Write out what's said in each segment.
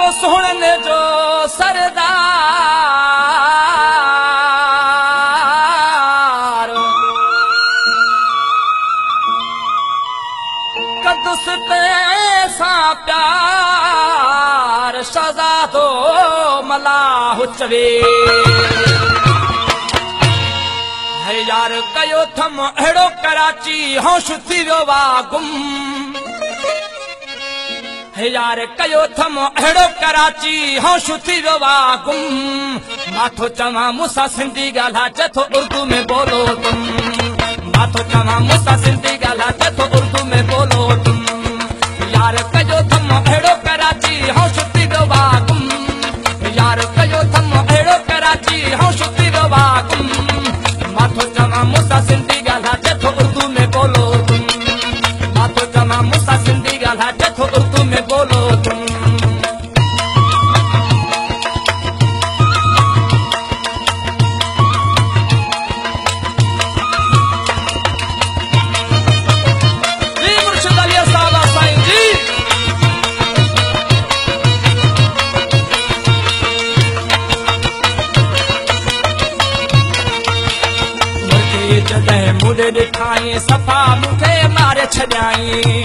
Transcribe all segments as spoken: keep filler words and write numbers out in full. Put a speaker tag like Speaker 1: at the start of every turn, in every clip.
Speaker 1: को सुनने जो सरदार कदुस ते सा प्यार शहज़ादो मलाह चवे है यार कयो थम अहिड़ो कराची होश थी वियो वा गुम हे यार कयो थम अहिड़ो कराची होश थी वियो वा गुम माथो चवां मूंसां सिंधी ॻाल्हाए थो उर्दू में बोलो तुम माथो चवां मूंसां सिंधी ॻाल्हाए थो उर्दू में बोलो तुम यार कयो थम अहिड़ो कराची होश थी वियो वा गुम यार कयो थम अहिड़ो कराची होश थी वियो वा गुम माथो चवां मूंसां सिंधी ॻाल्हाए थो उर्दू में बोलो तुम माथो चवां मूंसां सिंधी ॻाल्हाए थो उर्दू में बोलो तुम जी मुर्शिद अली साहब साईं जी जॾहिं मुड़े ॾिठाई सफ़ा मूंखे मारे छॾियाई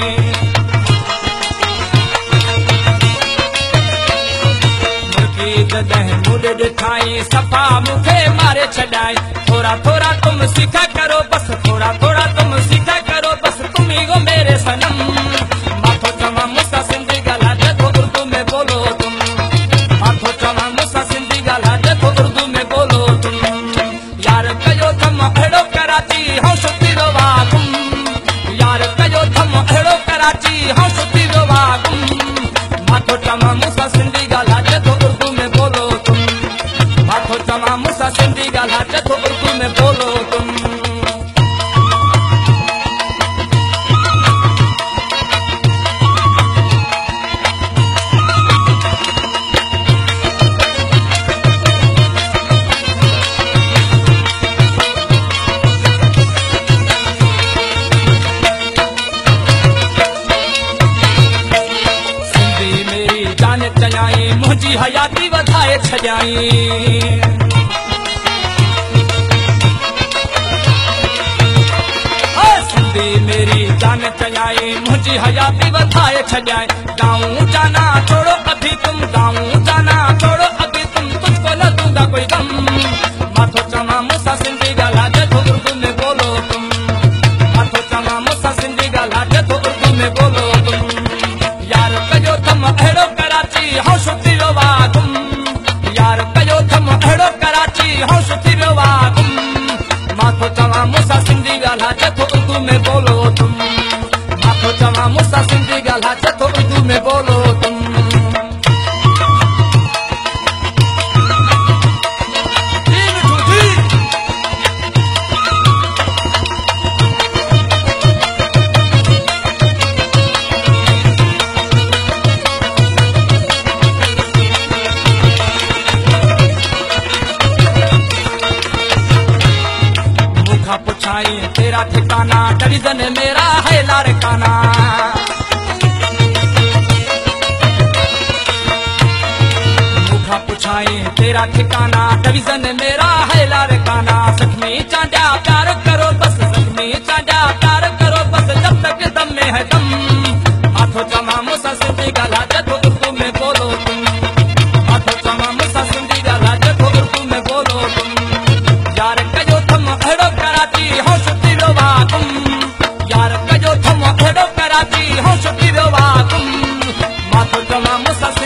Speaker 1: मुर्गी जॾहिं मुड़े ॾिठाई सफ़ा मूंखे मारे छॾियाई थोड़ा थोड़ा तुम सीखा करो बस थोड़ा थोड़ा तुम सीखा करो बस तुम ही हो मेरे सनम माथो चवां मूंसां सिंधी ॻाल्हाए थो उर्दू में बोलो तुम माथो चवां मूंसां सिंधी ॻाल्हाए थो उर्दू में बोलो तुम यार कयो थम अहिड़ो कराची होश थी वियो वा गुम यार कयो थम अहिड़ो कराची होश थी वियो वा गुम माथो चवां मूंसां सिंधी ॻाल्हाए थो उर्दू में बोलो तुम माथो चवां मूंसां सिंधी ॻाल्हाए थो उर्दू में बोलो तुम चयाई मुंहिंजी हयाती वधाए छॾियाई सिंधी मेरी जान चयाई मुंहिंजी हयाती वधाए छॾियाई गाऊं जाना छोड़ो अभी तुम गाऊं जाना छोड़ो अभी तुम तुझको न दूंगा कोई गम माथो चवां मूंसां सिंधी ॻाल्हाए थो उर्दू में बोलो तुम माथो चवां मूंसां सिंधी ॻाल्हाए थो उर्दू में बोलो तुम यार कयो थम अहिड़ो होश थी वियो वा गुम यार कयो थम अहिड़ो कराची होश थी वियो वा गुम माथो चवां मूंसां सिंधी ॻाल्हाए थो उर्दू में बोलो तुम माथो चवां मूंसां सिंधी ॻाल्हाए थो उर्दू में बोलो तुम तेरा ठिकाना डिवीजन मेरा है लारकाना मुखा पुछाई तेरा ठिकाना डिवीजन मेरा है लारकाना सखमी चांदा प्यार करो बस सखमी चांदा प्यार करो बस जब तक दम में है दम माथो चवां मूंसां सिंधी ॻाल्हाए थो उर्दू में बोलो तुम माथो चवां मूंसां सिंधी ॻाल्हाए थो उर्दू में बोलो तुम यार कयो थम अहिड़ो कराची होश थी वियो वा गुम यार कयो थम अहिड़ो कराची होश थी वियो वा गुम माथो चवां मूंसां